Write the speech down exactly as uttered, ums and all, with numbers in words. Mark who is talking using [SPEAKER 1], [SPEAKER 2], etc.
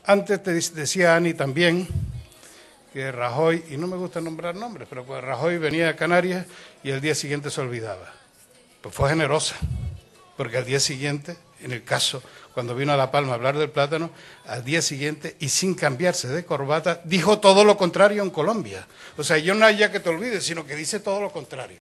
[SPEAKER 1] Antes te decía Ani también que Rajoy, y no me gusta nombrar nombres, pero pues Rajoy venía a Canarias y el día siguiente se olvidaba. Pues fue generosa, porque al día siguiente, en el caso, cuando vino a La Palma a hablar del plátano, al día siguiente, y sin cambiarse de corbata, dijo todo lo contrario en Colombia. O sea, yo no hay ya que te olvides, sino que dice todo lo contrario.